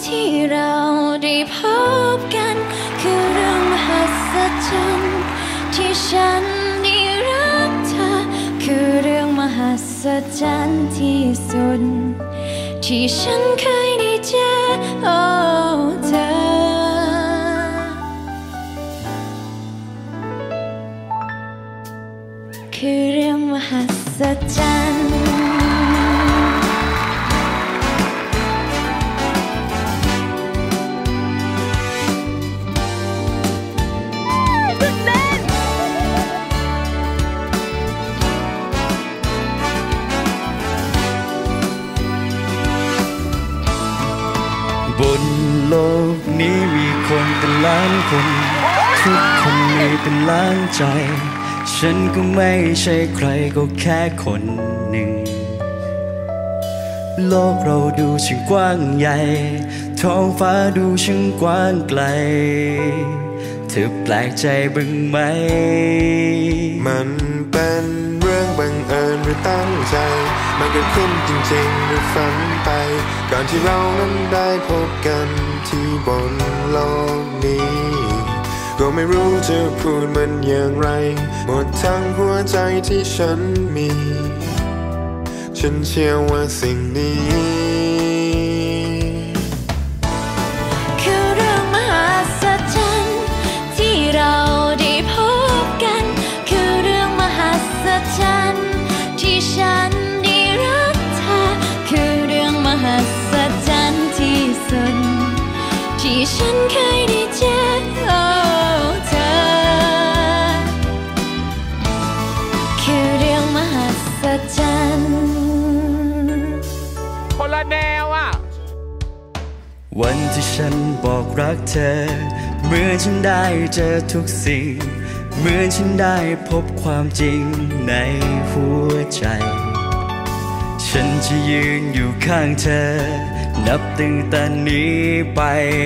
ที่เราได้พบกันคือเรื่องมหัศจรรย์ที่ฉันได้รักเธอคือเรื่องมหัศจรรย์ที่สุดที่ฉันเคยได้เจอโอ้เธอคือเรื่องมหัศจรรย์บนโลกนี้มีคนเป็นล้านคนทุกคนมีเป็นล้านใจฉันก็ไม่ใช่ใครก็แค่คนหนึ่งโลกเราดูช่างกว้างใหญ่ท้องฟ้าดูช่างกว้างไกลเธอแปลกใจบ้างไหมมันเป็นเรื่องบังเอิญหรือตั้งใจมันเกิดขึ้นจริงๆหรือฝันไปก่อนที่เรานั้นได้พบกันที่บนโลกนี้ก็ไม่รู้จะพูดมันอย่างไรหมดทั้งหัวใจที่ฉันมีฉันเชื่อว่าสิ่งนี้คือเรื่องมหัศจรรย์ที่เราได้พบกันคือเรื่องมหัศจรรย์ที่ฉันได้รักเธอคือเรื่องมหัศจรรย์ที่สุดที่ฉันเคยได้เจอโอ้เธอคือเรื่องมหัศจรรย์คนละแนวอ่ะวันที่ฉันบอกรักเธอเมื่อฉันได้เจอทุกสิ่งเมื่อฉันได้พบความจริงในหัวใจฉันจะยืนอยู่ข้างเธอนับตั้งแต่นี้ไป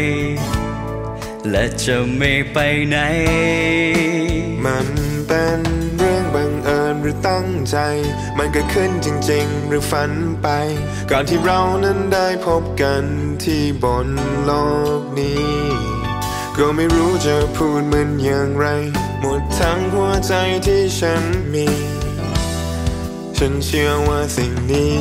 และจะไม่ไปไหนมันเป็นเรื่องบังเอิญหรือตั้งใจมันเกิดขึ้นจริงๆหรือฝันไปก่อนที่เรานั้นได้พบกันที่บนโลกนี้ก็ไม่รู้จะพูดมันอย่างไรหมดทั้งหัวใจที่ฉันมีฉันเชื่อว่าสิ่งนี้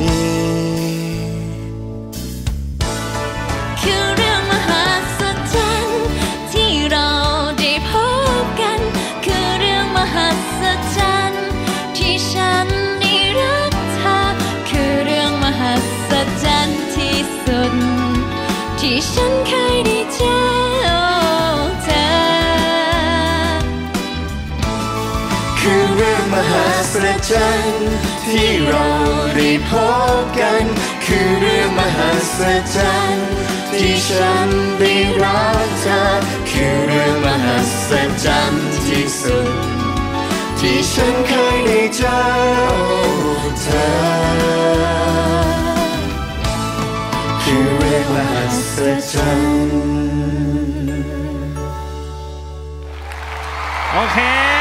คือเรื่องมหัศจรรย์ที่เราได้พบกันคือเรื่องมหัศจรรย์ที่ฉันได้รักเธอคือเรื่องมหัศจรรย์ที่สุดที่ฉันเคยได้เจอเธอคือเรื่องมหัศจรรย์ที่เราได้พบกันคือเรื่องมหัศจรรย์ที่ฉันได้รักเธอคือเรื่องมหัศจรรย์ที่สุดที่ฉันเคยได้เจอเธอคือเรื่องมหัศจรรย์โอเค